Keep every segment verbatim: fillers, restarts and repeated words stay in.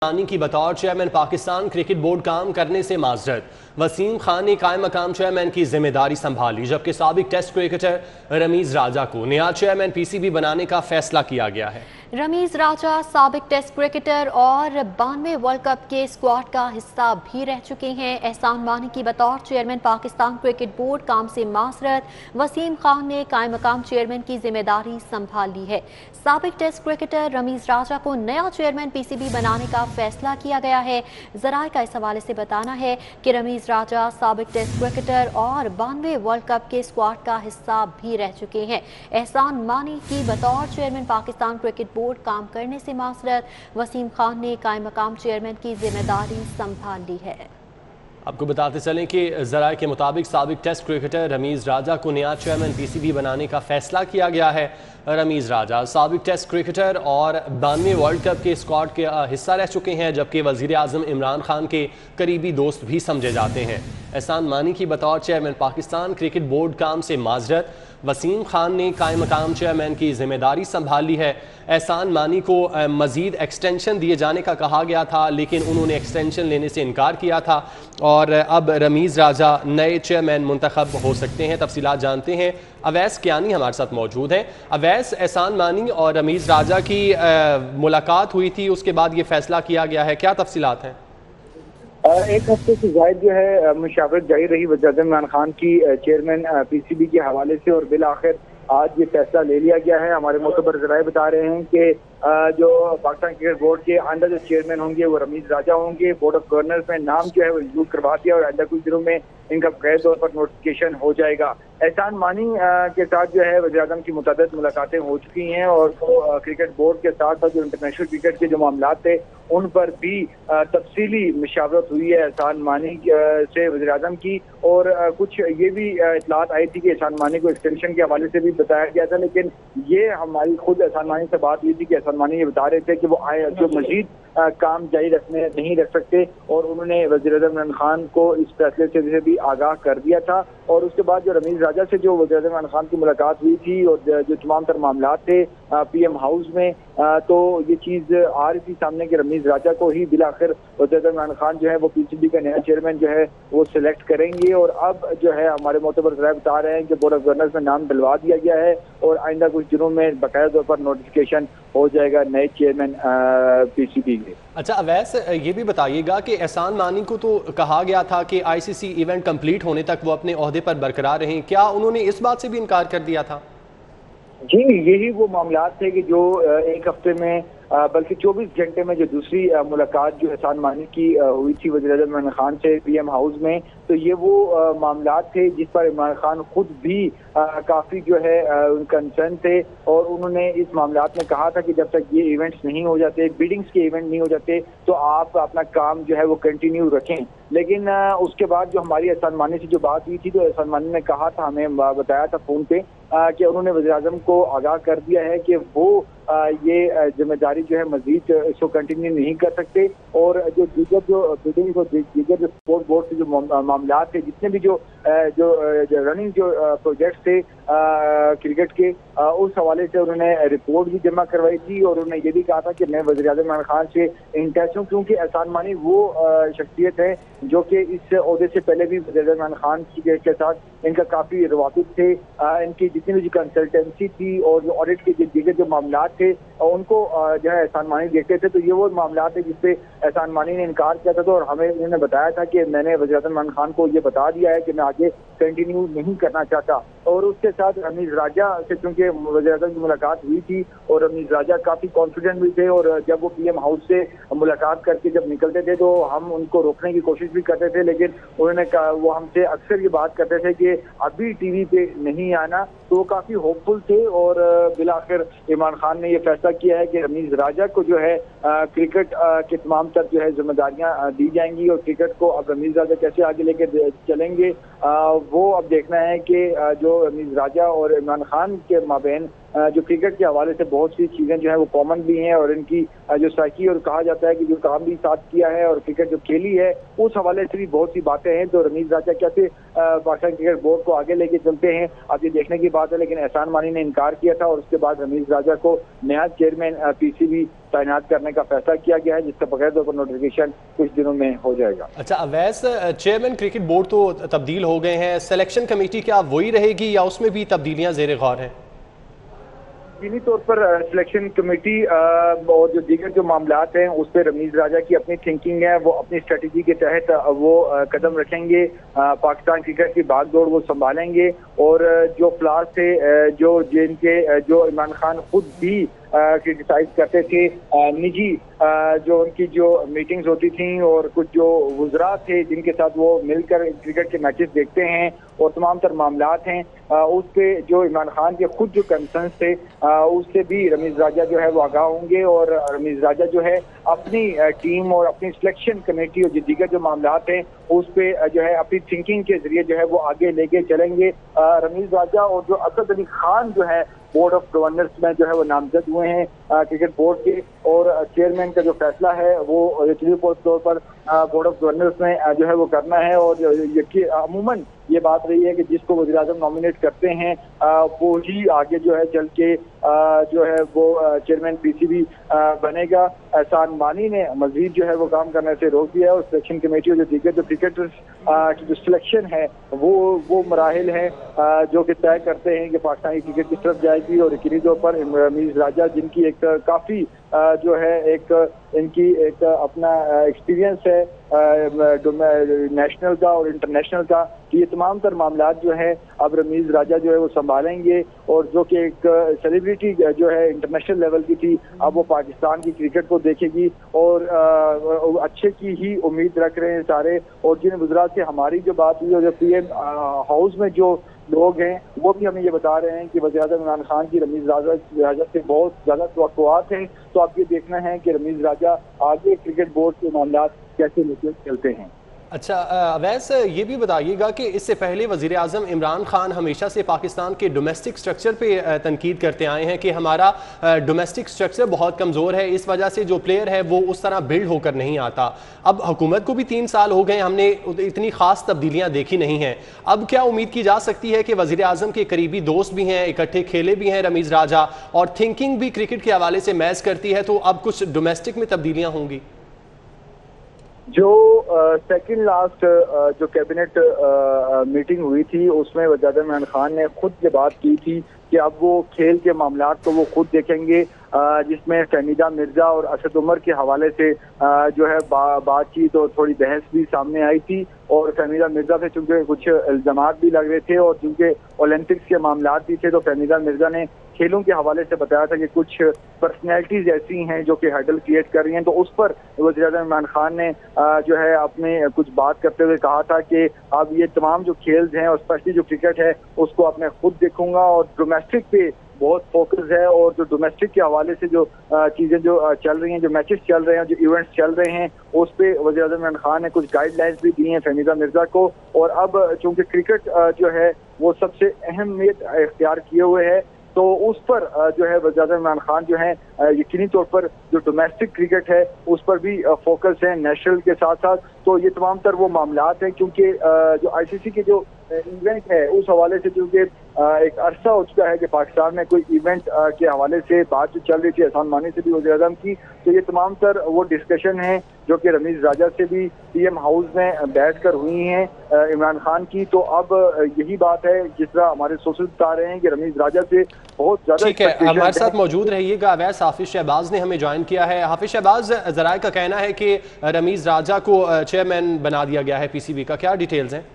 खानी की बतौर चेयरमैन पाकिस्तान क्रिकेट बोर्ड काम करने से माजरत। वसीम खान ने कायम मकाम चेयरमैन की जिम्मेदारी संभाली, जबकि साबिक टेस्ट क्रिकेटर रमीज राजा को नया चेयरमैन पीसीबी बनाने का फैसला किया गया है। रमीज राजा साबिक टेस्ट क्रिकेटर और बानवे वर्ल्ड कप के स्क्वाड का हिस्सा भी रह चुके हैं। एहसान मानी की बतौर चेयरमैन पाकिस्तान क्रिकेट बोर्ड काम से माजरत। वसीम खान ने कायम मकाम चेयरमैन की जिम्मेदारी संभाल ली है। साबिक टेस्ट क्रिकेटर रमीज राजा को नया चेयरमैन पीसीबी बनाने का फैसला किया गया है। जराए का इस हवाले से बताना है कि रमीज राजा साबिक टेस्ट क्रिकेटर और बानवे वर्ल्ड कप के स्क्वाड का हिस्सा भी रह चुके हैं। एहसान मानी की बतौर चेयरमैन पाकिस्तान क्रिकेट बोर्ड काम करने से माजरत। वसीम खान ने कायम मकाम चेयरमैन की जिम्मेदारी संभाल ली है। आपको बताते चलें कि ज़राए के मुताबिक साबिक टेस्ट क्रिकेटर रमीज राजा को नया चेयरमैन पीसीबी बनाने का फैसला किया गया है। रमीज राजा साबिक टेस्ट क्रिकेटर और बानवे वर्ल्ड कप के स्क्वाड के हिस्सा रह चुके हैं, जबकि वज़ीर आज़म इमरान खान के करीबी दोस्त भी समझे जाते हैं। एहसान मानी की बतौर चेयरमैन पाकिस्तान क्रिकेट बोर्ड काम से माजरत। वसीम खान ने कायम मकाम चेयरमैन की जिम्मेदारी संभाल ली है। एहसान मानी को मज़ीद एक्सटेंशन दिए जाने का कहा गया था, लेकिन उन्होंने एक्सटेंशन लेने से इनकार किया था और अब रमीज़ राजा नए चेयरमैन मुंतखब हो सकते हैं। तफसीलात जानते हैं, अवैस कियानी हमारे साथ मौजूद हैं। अवैस, एहसान मानी और रमीज़ राजा की मुलाकात हुई थी, उसके बाद ये फैसला किया गया है, क्या तफसीलात हैं? एक हफ्ते से जायद जो है मुशावरत जारी रही वज़ीर आज़म इमरान खान की चेयरमैन पीसीबी के हवाले से, और बिल आखिर आज ये फैसला ले लिया गया है। हमारे मोतबर ज़राए बता रहे हैं कि जो पाकिस्तान क्रिकेट बोर्ड के आइंदा जो चेयरमैन होंगे वो रमीज राजा होंगे। बोर्ड ऑफ गवर्नर्स में नाम जो है वो इंक्लूड करवा दिया और आइंदा कुछ दिनों में इनका बकायदा तौर पर नोटिफिकेशन हो जाएगा। एहसान मानी के साथ जो है वज़ीर आज़म की मुताबिक मुलाकातें हो चुकी हैं और तो क्रिकेट बोर्ड के साथ साथ जो इंटरनेशनल क्रिकेट के जो मामला थे उन पर भी तफसीली मशावरत हुई है एहसान मानी से वज़ीर आज़म की। और कुछ ये भी इतलात आई थी कि एहसान मानी को एक्सटेंशन के हवाले से भी बताया गया था, लेकिन ये हमारी खुद एहसान मानी से बात हुई थी कि एहसान मानी ये बता रहे थे कि वो आए जो मजीद काम जारी रखने नहीं रख सकते, और उन्होंने वज़ीर आज़म इमरान खान को इस फैसले से भी आगाह कर दिया था। और उसके बाद जो रमीज राजा से जो वज़ीर आज़म इमरान खान की मुलाकात हुई थी और जो तमाम तर मामला थे पीएम हाउस में, तो ये चीज़ आ रही थी सामने कि रमीज राजा को ही बिलाखिर वज़ीर आज़म इमरान खान जो है वो पीसीबी का नया चेयरमैन जो है वो सिलेक्ट करेंगे। और अब जो है हमारे मोतबर ज़राए बता रहे हैं कि बोर्ड ऑफ गवर्नर्स में नाम डलवा दिया गया है और आइंदा कुछ दिनों में बाकायदा तौर पर नोटिफिकेशन हो जाएगा नए चेयरमैन पीसीबी के। अच्छा अवैस, ये भी बताइएगा कि एहसान मानी को तो कहा गया था कि आईसीसी इवेंट कंप्लीट होने तक वो अपने ओहदे पर बरकरार रहें, क्या उन्होंने इस बात से भी इनकार कर दिया था? जी, यही वो मामला थे कि जो एक हफ्ते में बल्कि चौबीस घंटे में जो दूसरी मुलाकात जो एहसान मानी की हुई थी वज़ीर आज़म इमरान खान से पीएम हाउस में, तो ये वो मामला थे जिस पर इमरान खान खुद भी काफ़ी जो है कंसर्न थे और उन्होंने इस मामलात में कहा था कि जब तक ये इवेंट्स नहीं हो जाते, बिडिंग्स के इवेंट नहीं हो जाते, तो आप अपना काम जो है वो कंटिन्यू रखें। लेकिन उसके बाद जो हमारी एहसान मानी से जो बात हुई थी तो एहसान मानी ने कहा था, हमें बताया था फ़ोन पे कि उन्होंने वज़ीर आज़म को आगाह कर दिया है कि वो ये जिम्मेदारी जो है मजीद इसको कंटिन्यू नहीं कर सकते और जो दीगर जो बिल्डिंग और दीगर जो स्पोर्ट बोर्ड से जो मामला थे, जितने भी जो जो, जो रनिंग जो प्रोजेक्ट थे क्रिकेट के, उस हवाले से उन्होंने रिपोर्ट भी जमा करवाई थी और उन्होंने ये भी कहा था कि मैं वज़ीर आज़म इमरान खान से इन टच हूँ, क्योंकि एहसान मानी वो शख्सियत है जो कि इस ओहदे से पहले भी वज़ीर आज़म इमरान खान के साथ इनका काफ़ी रवाबित थे। इनकी जितनी भी कंसल्टेंसी थी और जो ऑडिट के दीगर जो मामला थे उनको जो है एहसान मानी देखते थे, तो ये वो मामला थे जिसपे एहसान मानी ने इनकार किया था। तो और हमें उन्होंने बताया था कि मैंने वज़ीर आज़म इमरान खान को ये बता दिया है कि मैं आगे कंटिन्यू नहीं करना चाहता। और उसके साथ रमीज राजा से चूंकि वज़ीर आज़म की मुलाकात हुई थी और रमीज राजा काफ़ी कॉन्फिडेंट भी थे और जब वो पीएम हाउस से मुलाकात करके जब निकलते थे तो हम उनको रोकने की कोशिश भी करते थे, लेकिन उन्होंने कहा, वो हमसे अक्सर ये बात करते थे कि अभी टीवी पे नहीं आना, तो वो काफ़ी होपफुल थे। और बिलाखिर इमरान खान ने यह फैसला किया है कि रमीज राजा को जो है आ, क्रिकेट आ, के तमाम तर जो है जिम्मेदारियां दी जाएंगी और क्रिकेट को अब रमीज राजा कैसे आगे लेकर चलेंगे आ, वो अब देखना है कि आ, जो रमीज राजा और इमरान खान के माबेन जो क्रिकेट के हवाले से बहुत सी चीजें जो है वो कॉमन भी हैं, और इनकी जो साइकी और कहा जाता है कि जो काम भी साथ किया है और क्रिकेट जो खेली है उस हवाले से भी बहुत सी बातें हैं। तो रमीज राजा कैसे पाकिस्तान क्रिकेट बोर्ड को आगे लेके चलते हैं अब ये देखने की बात है, लेकिन एहसान मानी ने इनकार किया था और उसके बाद रमीज राजा को नया चेयरमैन पीसीबी तैनात करने का फैसला किया गया है, जिसका बगैर तौर पर नोटिफिकेशन कुछ दिनों में हो जाएगा। अच्छा अवैस, चेयरमैन क्रिकेट बोर्ड तो तब्दील हो गए हैं, सिलेक्शन कमेटी क्या वही रहेगी या उसमें भी तब्दीलियां ज़ेर गौर हैं? यकीनी तौर पर सिलेक्शन कमेटी और जो दीगर जो मामलात हैं उस पर रमीज राजा की अपनी थिंकिंग है, वो अपनी स्ट्रेटजी के तहत वो कदम रखेंगे, पाकिस्तान क्रिकेट की भागदौड़ वो संभालेंगे। और जो फ्लास थे जो जिनके जो इमरान खान खुद भी क्रिटिसाइज करते थे, निजी जो उनकी जो मीटिंग्स होती थी और कुछ जो वुज़रा थे जिनके साथ वो मिलकर क्रिकेट के मैचेस देखते हैं और तमाम तर मामलात हैं, उस पे जो इमरान खान के खुद जो कंसर्न्स थे उससे भी रमीज राजा जो है वो आगाह होंगे। और रमीज राजा जो है अपनी टीम और अपनी सिलेक्शन कमेटी और दीगर जो मामलात हैं उस पे जो है अपनी थिंकिंग के जरिए जो है वो आगे लेके चलेंगे। रमीज राजा और जो असद अली खान जो है बोर्ड ऑफ गवर्नर्स में जो है वो नामजद हुए हैं क्रिकेट बोर्ड के, और चेयरमैन का जो फैसला है वो यकीनी तौर पर बोर्ड ऑफ गवर्नर्स में जो है वो करना है। और अमूमन ये बात रही है कि जिसको वज़ीर आज़म नॉमिनेट करते हैं वो ही आगे जो है चल के जो है वो चेयरमैन पीसीबी बनेगा। एहसान मानी ने मजीद जो है वो काम करने से रोक दिया है और सिलेक्शन कमेटी और जो दीगर जो क्रिकेटर्स की जो सिलेक्शन है वो वो मराहिल हैं जो कि तय करते हैं कि पाकिस्तानी क्रिकेट किस तरफ जाएगी। और यकीनी तौर पर रमीज राजा जिनकी एक काफ़ी जो है एक इनकी एक अपना एक्सपीरियंस है नेशनल का और इंटरनेशनल का, तो ये तमाम तर मामलात जो है अब रमीज राजा जो है वो संभालेंगे। और जो कि एक सेलिब्रिटी जो है इंटरनेशनल लेवल की थी अब वो पाकिस्तान की क्रिकेट को देखेगी और अच्छे की ही उम्मीद रख रहे हैं सारे। और जिन गुजरात से हमारी जो बात हुई और जो पी एम हाउस में जो लोग हैं वो भी हमें ये बता रहे हैं कि वज़ीर-ए-आज़म इमरान खान की रमीज राजा राजा से बहुत ज़्यादा तवक्कुआत हैं। तो अब ये देखना है कि रमीज राजा आगे क्रिकेट बोर्ड के मामलात कैसे लेकर चलते हैं। अच्छा अवैस, ये भी बताइएगा कि इससे पहले वज़ीर आज़म इमरान खान हमेशा से पाकिस्तान के डोमेस्टिक स्ट्रक्चर पे तनकीद करते आए हैं कि हमारा डोमेस्टिक स्ट्रक्चर बहुत कमज़ोर है, इस वजह से जो प्लेयर है वो उस तरह बिल्ड होकर नहीं आता। अब हुकूमत को भी तीन साल हो गए, हमने इतनी ख़ास तब्दीलियाँ देखी नहीं हैं। अब क्या उम्मीद की जा सकती है कि वज़ीर आज़म के करीबी दोस्त भी हैं, इकट्ठे खेले भी हैं रमीज़ राजा, और थिंकिंग भी क्रिकेट के हवाले से मैच करती है, तो अब कुछ डोमेस्टिक में तब्दीलियाँ होंगी? जो सेकंड लास्ट जो कैबिनेट मीटिंग हुई थी उसमें वज़ीर इमरान खान ने खुद ये बात की थी कि अब वो खेल के मामलात को वो खुद देखेंगे, जिसमें फहमीदा मिर्जा और असद उमर के हवाले से जो है बा, बातचीत और थोड़ी बहस भी सामने आई थी। और फहमीदा मिर्जा से चूंकि कुछ इल्जामात भी लग रहे थे और चूंकि ओलंपिक्स के मामलात भी थे, तो फहमीदा मिर्जा ने खेलों के हवाले से बताया था कि कुछ पर्सनैलिटीज ऐसी हैं जो कि हर्डल क्रिएट कर रही हैं। तो उस पर वज़ीर-ए-आज़म इमरान खान ने जो है अपने कुछ बात करते हुए कहा था कि अब ये तमाम जो खेल्स हैं और स्पेशली जो क्रिकेट है उसको अब मैं खुद देखूंगा और डोमेस्टिक पे बहुत फोकस है। और जो डोमेस्टिक के हवाले से जो चीज़ें जो चल रही हैं, जो मैचेस चल रहे हैं, जो इवेंट्स चल रहे हैं, उस पे वज़ीर-ए-आज़म इमरान खान ने कुछ गाइडलाइंस भी दी हैं फहमीदा मिर्जा को। और अब चूंकि क्रिकेट जो है वो सबसे अहमियत इख्तियार किए हुए है, तो उस पर जो है वज़ीर-ए-आज़म इमरान खान जो है यकीनी तौर पर जो डोमेस्टिक क्रिकेट है उस पर भी फोकस है नेशनल के साथ साथ। तो ये तमाम तर वो मामलात हैं, क्योंकि जो आईसीसी के जो इवेंट है उस हवाले से क्योंकि एक अरसा हो चुका है कि पाकिस्तान में कोई इवेंट के हवाले से बात जो चल रही थी एहसान मानी से भी वज़ीर-ए-आज़म की, तो ये तमाम तर वो डिस्कशन है जो कि रमीज राजा से भी पीएम हाउस में बैठकर हुई हैं इमरान खान की। तो अब यही बात है जिस तरह हमारे सोर्सेज बता रहे हैं कि रमीज राजा से बहुत ज्यादा। ठीक है, हमारे साथ मौजूद रहिएगा। अवैस हाफिज शहबाज ने हमें ज्वाइन किया है। हाफिज शहबाज, ज़राए का कहना है कि रमीज राजा को चेयरमैन बना दिया गया है पीसीबी का, क्या डिटेल्स हैं?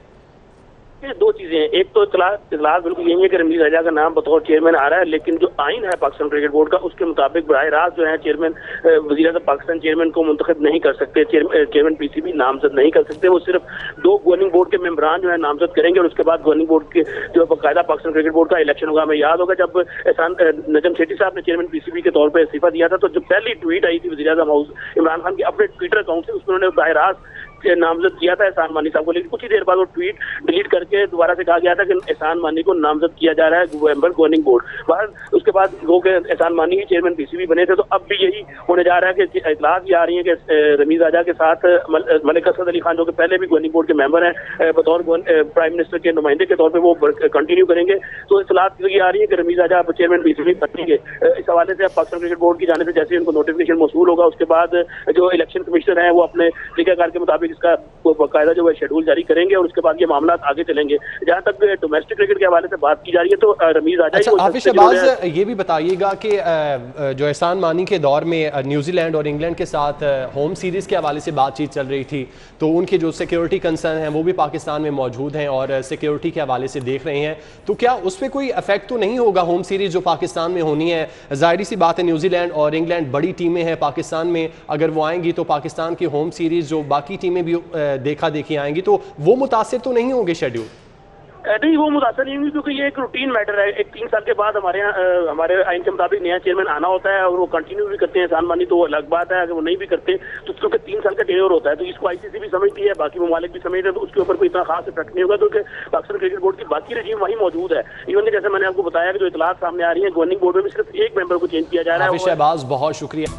दो चीजें हैं, एक तो इतला बिल्कुल यही है कि रमीज राजा का नाम बतौर चेयरमैन आ रहा है, लेकिन जो आइन है पाकिस्तान क्रिकेट बोर्ड का उसके मुताबिक बराह रास्त जो है चेयरमैन वज़ीर आज़म पाकिस्तान चेयरमैन को मुंतखब नहीं कर सकते, चेयरमैन पीसीबी नामजद नहीं कर सकते। वो सिर्फ दो गवर्निंग बोर्ड के मेंबरान जो है नामजद करेंगे और उसके बाद गवर्निंग बोर्ड के जो बाकायदा पाकिस्तान क्रिकेट बोर्ड का इलेक्शन होगा। हमें याद होगा जब एहसान नजम सेठी साहब ने चेयरमैन पीसीबी के तौर पर इस्तीफा दिया था, तो जो पहली ट्वीट आई थी वज़ीर आज़म हाउस इमरान खान के अपने ट्विटर अकाउंट से, उसमें उन्होंने बराह रास्त नामजद किया था एहसान मानी साहब को, लेकिन कुछ ही देर बाद वो ट्वीट डिलीट करके दोबारा से कहा गया था कि एहसान मानी को नामजद किया जा रहा है मेंबर गवर्निंग बोर्ड। बाद उसके बाद वो के एहसान मानी ही चेयरमैन पीसीबी बने थे, तो अब भी यही होने जा रहा है कि इतलात ये आ रही है कि रमीज राजा के साथ मलिक असद अली खान जो कि पहले भी गवर्निंग बोर्ड के मेंबर हैं बतौर प्राइम मिनिस्टर के नुमाइंदे के तौर पर वो कंटिन्यू करेंगे। तो इतलात ये आ रही है कि रमीज राजा अब चेयरमैन पीसीबी बनेंगे। इस हवाले से अब पाकिस्तान क्रिकेट बोर्ड की जाने से जैसे उनको नोटिफिकेशन मौसूल होगा उसके बाद जो इलेक्शन कमिश्नर है वो अपने तरीकाकार के मुताबिक इसका बाकायदा जो है शेड्यूल जारी करेंगे और उसके बाद ये मामला आगे चलेंगे। जहां तक डोमेस्टिक क्रिकेट के हवाले से बात की जा रही है तो रमीज राजा अच्छा, हाफिज शहबाज ये भी बताइएगा कि जो एहसान मानी के दौर में न्यूजीलैंड और इंग्लैंड के साथ होम सीरीज के हवाले से बातचीत चल रही थी, तो उनके जो सिक्योरिटी कंसर्न हैं वो भी पाकिस्तान में मौजूद हैं और सिक्योरिटी के हवाले से देख रहे हैं, तो क्या उस पर कोई इफेक्ट तो नहीं होगा होम सीरीज जो पाकिस्तान में होनी है? जाहिर सी बात है न्यूजीलैंड और इंग्लैंड बड़ी टीमें हैं पाकिस्तान में, अगर वो आएंगी तो पाकिस्तान की होम सीरीज जो बाकी टीमें भी देखा देखी आएंगी तो वो मुतासिर तो नहीं होंगे शेड्यूल? नहीं, वो मुतासर नहीं होंगी क्योंकि ये एक रूटीन मैटर है। एक तीन साल के बाद हमारे यहाँ हमारे आइन के मुताबिक नया चेयरमैन आना होता है और वो कंटिन्यू भी करते हैं एहसान मानी, तो वो अलग बात है। अगर वो नहीं भी करते तो क्योंकि तीन साल का टेन्योर होता है तो इसको आईसीसी भी समझती है, बाकी ममालिक भी समझते हैं, तो उसके ऊपर कोई इतना खास इफेक्ट नहीं होगा क्योंकि पाकिस्तान क्रिकेट बोर्ड की बाकी रजीम वही मौजूद है। इवन कि जैसे मैंने आपको बताया कि जो इतलात सामने आ रही है गवर्निंग बोर्ड में भी सिर्फ एक मेंबर को चेंज किया जा रहा है। शहबाज बहुत शुक्रिया।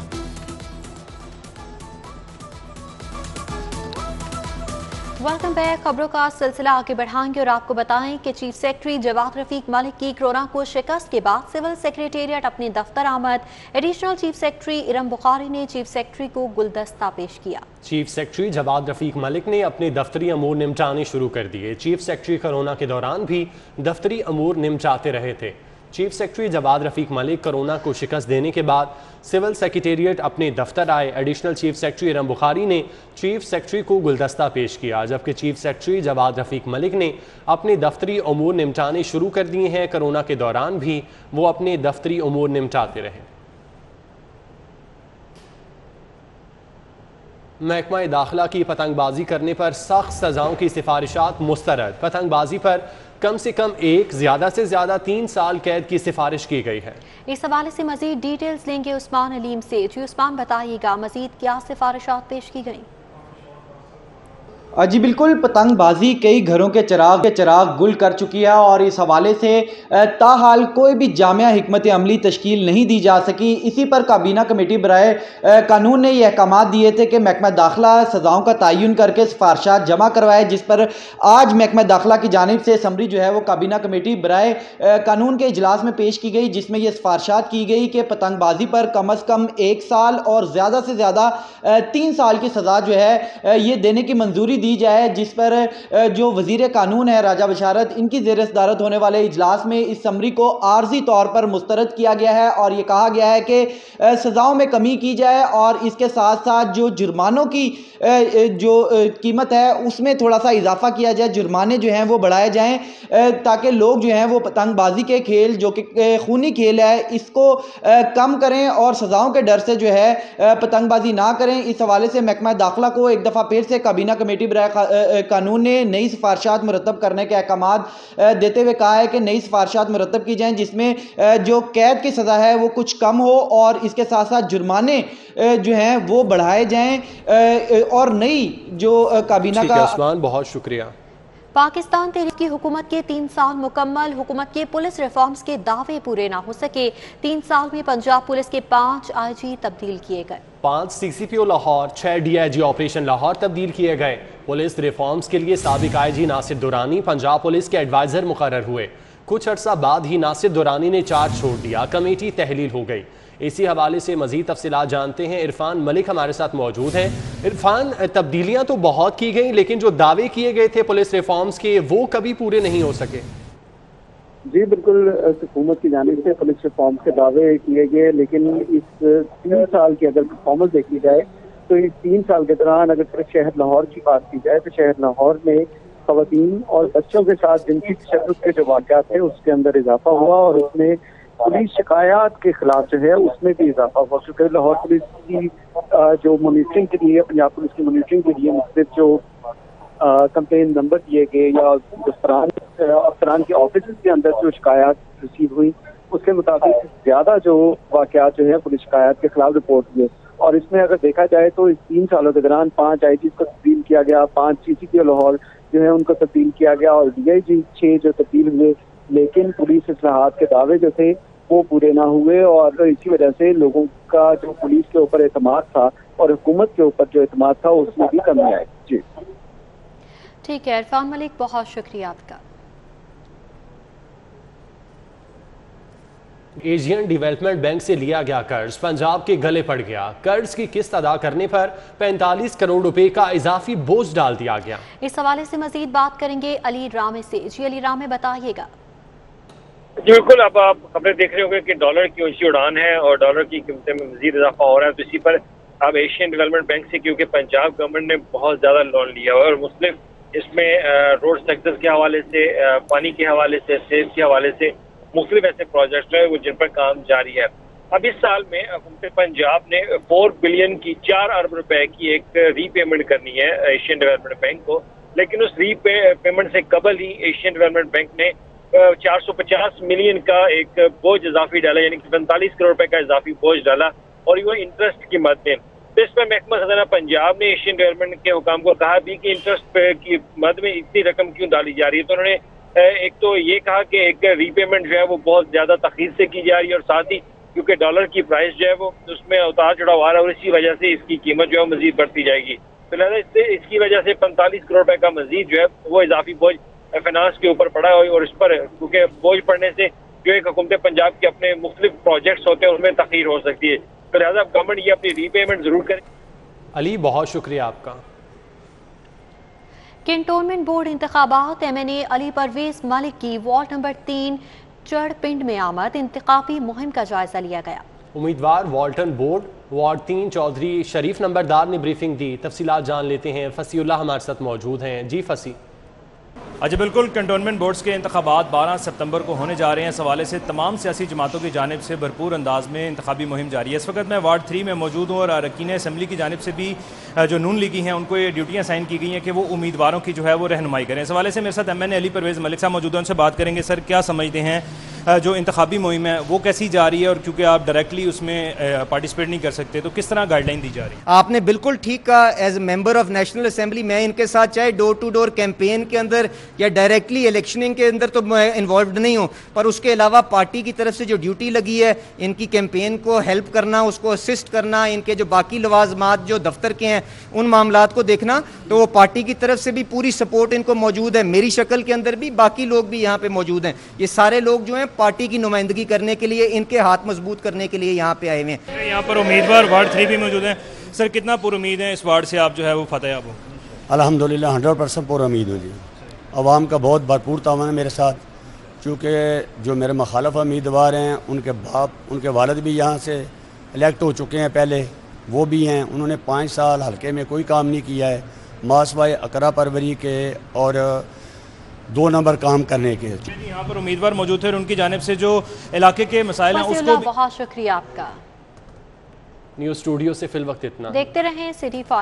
Welcome back. खबरों का सिलसिला आगे बढ़ाएंगे और आपको बताएं कि चीफ सेक्रेटरी जवाद रफीक मलिक की कोरोना को शिकस्त के बाद सिविल सेक्रेटेरिएट अपने दफ्तर आमद। Additional chief secretary Iram Bukhari ने चीफ सेक्रेटरी को गुलदस्ता पेश किया। चीफ सेक्रेटरी जवाद रफीक मलिक ने अपने दफ्तरी अमूर निमटाने शुरू कर दिए। चीफ सेक्रेटरी कोरोना के दौरान भी दफ्तरी अमूर निमटाते रहे थे। Chief secretary Jawad Rafique Malik corona को शिकस्त देने के बाद सिविल सेक्रेटेरिएट अपने दफ्तर आए। Additional chief secretary Iram Bukhari ने चीफ सेक्रेटरी को गुलदस्ता पेश किया, जबकि चीफ सेक्रेटरी जवाद रफीक मलिक ने अपने दफ्तरी अमूर निमटाने शुरू कर दिए हैं। कोरोना के दौरान भी वो अपने दफ्तरी अमूर निमटाते रहे। महकमा दाखिला की पतंगबाजी करने पर सख्त सजाओं की सिफारिशात मुस्तरद। पतंगबाजी पर कम से कम एक, ज्यादा से ज्यादा तीन साल कैद की सिफारिश की गई है। इस हवाले से मजीद डिटेल्स लेंगे उस्मान अलीम से। जी उस्मान, बताइएगा मजीद क्या सिफारिशात पेश की गई? जी बिल्कुल, पतंगबाजी कई घरों के चिराग के चिराग गुल कर चुकी है और इस हवाले से ताहाल कोई भी जामिया हिकमत अमली तश्कील नहीं दी जा सकी। इसी पर काबीना कमेटी बराए कानून ने यह अहकाम दिए थे कि महकमा दाखिला सजाओं का तयन करके सिफारशात जमा करवाए, जिस पर आज महकमा दाखिला की जानिब से समरी जो है वो काबीना कमेटी बराए कानून के इजलास में पेश की गई, जिसमें यह सिफारशात की गई कि पतंगबाजी पर कम अज़ कम एक साल और ज़्यादा से ज़्यादा तीन साल की सज़ा जो है ये देने की मंजूरी दी जाए। जिस पर जो वजीर कानून है राजा बशारत, इनकी ज़ेर सदारत होने वाले इजलास में इस समरी को आर्जी तौर पर मुस्तरद किया गया है और ये कहा गया है कि सज़ाओं में कमी की जाए और इसके साथ साथ जो जुर्मानों की जो कीमत है उसमें थोड़ा सा इजाफा किया जाए, जुर्माने जो हैं वो बढ़ाए जाएं ताकि लोग जो हैं वो पतंगबाजी के खेल जो कि खूनी खेल है इसको कम करें और सज़ाओं के डर से जो है पतंगबाजी ना करें। इस हवाले से महकमा दाखिला को एक दफ़ा फिर से काबीना कमेटी बराए कानून ने नई सिफारशात मुरतब करने के अहकाम देते हुए कहा है कि नई सिफारशात मुरतब की जाएं जिसमें जो कैद की सज़ा है वो कुछ कम हो और इसके साथ साथ जुर्माने जो हैं वो बढ़ाए जाएं और नई जो काबीना का। उस्मान, बहुत शुक्रिया। पाकिस्तान तहरीक की हुकूमत के तीन साल मुकम्मल, हुकूमत के पुलिस रिफॉर्म्स के दावे पूरे ना हो सके। तीन साल में पंजाब पुलिस के पाँच आई जी तब्दील किए गए। पाँच सी सी पी ओ लाहौर, छह D I G operation Lahore तब्दील किए गए। पुलिस रिफॉर्म्स के लिए साबिक I G Nasir Durrani Punjab police के एडवाइजर मुकर्रर हुए। कुछ अर्सा बाद ही नासिर दुरानी ने चार्ज छोड़ दिया, कमेटी तहलील हो गई। इसी हवाले से मजीद तफसीलात जानते हैं। इरफान मलिक हमारे साथ मौजूद हैं। इरफान, तब्दीलियां तो बहुत की गई लेकिन जो दावे किए गए थे पुलिस रिफॉर्म्स के वो कभी पूरे नहीं हो सके। जी बिल्कुल, हुकूमत की जानिब से पुलिस रिफॉर्म्स के दावे किए गए लेकिन इस तीन साल की अगर परफॉर्मेंस देखी जाए तो इस तीन साल के दौरान अगर सिर्फ शहर लाहौर की बात की जाए तो शहर लाहौर में खवातीन और बच्चों के साथ जिनसी तशद्दुद के जो वाक़यात थे उसके अंदर इजाफा हुआ और उसमें पुलिस शिकायत के खिलाफ जो है उसमें भी इजाफा हुआ, क्योंकि लाहौर पुलिस की जो मॉनिटरिंग के लिए पंजाब पुलिस की मॉनिटरिंग के लिए मुख्तलिफ जो कंप्लेन नंबर दिए गए या अफसरान अफसरान के ऑफिस के अंदर जो शिकायत रिसीव हुई उसके मुताबिक ज्यादा जो वाक़यात जो है पुलिस शिकायत के खिलाफ रिपोर्ट हुए और इसमें अगर देखा जाए तो इस तीन सालों के दौरान पांच आई जी को तब्दील किया गया, पांच सी सी पी लाहौर जो है उनको तब्दील किया गया और डी आई जी छह जो तब्दील हुए, लेकिन पुलिस इस्लाहात के दावे जो थे वो पूरे ना हुए और इसी वजह से लोगों का जो पुलिस के ऊपर एतमाद था और हुकूमत के ऊपर जो एतमाद था उसमें भी कमी आई। जी ठीक है इरफान मलिक, बहुत शुक्रिया आपका। एशियन डेवलपमेंट बैंक से लिया गया कर्ज पंजाब के गले पड़ गया। कर्ज की किस्त अदा करने पर पैंतालीस करोड़ रुपए का इजाफी बोझ डाल दिया गया। इस हवाले से मजीद बात करेंगे अली रामे से। जी अली रामे, बताइएगा। जी बिल्कुल, अब आप खबरें देख रहे होंगे कि डॉलर की ऊंची उड़ान है और डॉलर की कीमतें में मजीद इजाफा हो रहा है, तो इसी पर अब एशियन डेवलपमेंट बैंक से, क्योंकि पंजाब गवर्नमेंट ने बहुत ज्यादा लोन लिया और मुख्तलिफ इसमें रोड सेक्टर के हवाले से, पानी के हवाले से, सेहत के हवाले से मुख्तलिफ ऐसे प्रोजेक्ट है वो जिन पर काम जारी है। अब इस साल में हुकूमत पंजाब ने फोर बिलियन की चार अरब रुपए की एक रीपेमेंट करनी है एशियन डेवलपमेंट बैंक को, लेकिन उस री पेमेंट से कबल ही एशियन डेवलपमेंट बैंक ने चार सौ पचास मिलियन का एक बोझ इजाफी डाला, यानी कि पैंतालीस करोड़ रुपए का इजाफी बोझ डाला और ये इंटरेस्ट की मद में। तो इस पर महकमा खजाना पंजाब ने एशियन डेवलपमेंट के हुकाम को कहा भी कि इंटरेस्ट की मद में इतनी रकम क्यों डाली जा रही है। तो उन्होंने एक तो ये कहा कि एक रीपेमेंट जो है वो बहुत ज्यादा तखीर से की जा रही है और साथ ही क्योंकि डॉलर की प्राइस जो है वो उसमें उतार चढ़ाव आ रहा है और इसी वजह से इसकी कीमत जो है मजीद बढ़ती जाएगी। तो लिहाजा इससे इसकी वजह से पैंतालीस करोड़ रुपए का मजीद जो है वो इजाफी बोझ फाइनेंस के ऊपर पड़ा है और इस पर क्योंकि बोझ पड़ने से जो एक हुकूमत पंजाब के अपने मुख्तलिफ प्रोजेक्ट्स होते हैं उनमें तखीर हो सकती है। तो लिहाजा गवर्नमेंट ये अपनी रीपेमेंट जरूर करे। अली, बहुत शुक्रिया आपका। कैंटोनमेंट बोर्ड इंतखाबात M N A Ali Parvez Malik की वार्ड नंबर तीन चढ़ पिंड में आमद, इंतखाबी मुहिम का जायजा लिया गया। उम्मीदवार वाल्टन बोर्ड वार्ड तीन चौधरी शरीफ नंबरदार ने ब्रीफिंग दी। तफसीलात जान लेते हैं, फसीउल्लाह हमारे साथ मौजूद हैं। जी फसी। अच्छा बिल्कुल, कंटोनमेंट बोर्ड्स के इंतखाबात बारह सितंबर को होने जा रहे हैं। इस हवाले से तमाम सियासी जमातों की जानिब से भरपूर अंदाज में इंतखाबी मुहिम जारी है। इस वक्त मैं वार्ड थ्री में मौजूद हूँ और अरकान असम्बली की जानिब से भी जो नून लीगी हैं उनको ये ड्यूटियाँ साइन की गई हैं कि वो उम्मीदवारों की जो है वो रहनुमाई करें। इस हवाले से मेरे साथ M N A Ali Parvez Malik sahab मौजूद हैं, उनसे बात करेंगे। सर, क्या समझते हैं जो इंतखाबी मुहिम है वो कैसी जा रही है और क्योंकि आप डायरेक्टली उसमें पार्टिसिपेट नहीं कर सकते तो किस तरह गाइडलाइन दी जा रही है? आपने बिल्कुल ठीक कहा। As a member of national assembly मैं इनके साथ चाहे डोर टू डोर कैंपेन के अंदर या डायरेक्टली इलेक्शनिंग के अंदर तो मैं इन्वॉल्व नहीं हूँ, पर उसके अलावा पार्टी की तरफ से जो ड्यूटी लगी है इनकी कैंपेन को हेल्प करना, उसको असिस्ट करना, इनके जो बाकी लवाजमात जो दफ्तर के हैं उन मामलात को देखना, तो वो पार्टी की तरफ से भी पूरी सपोर्ट इनको मौजूद है। मेरी शक्ल के अंदर भी बाकी लोग भी यहाँ पे मौजूद हैं। ये सारे लोग जो हैं पार्टी की नुमाइंदगी करने के लिए, इनके हाथ मजबूत करने के लिए यहाँ पे आए हुए हैं। यहाँ पर उम्मीदवार वार्ड थ्री भी मौजूद हैं। सर, कितना पुर उम्मीद है इस वार्ड से आप जो है वो फतेह याब हो? अल्हम्दुलिल्लाह हंड्रेड परसेंट पुर उम्मीद हो जी। आवाम का बहुत भरपूर तावन है मेरे साथ, क्योंकि जो मेरे मुखालफ उम्मीदवार हैं उनके बाप, उनके वालिद भी यहाँ से इलेक्ट हो चुके हैं, पहले वो भी हैं। उन्होंने पाँच साल हल्के में कोई काम नहीं किया है, मासवाए अकरा परवरी के और दो नंबर काम करने के। यहाँ पर उम्मीदवार मौजूद थे और उनकी जानिब से जो इलाके के मसाइल हैं उसको बहुत शुक्रिया आपका। न्यूज़ स्टूडियो से फिल वक्त इतना। देखते रहें सिटी।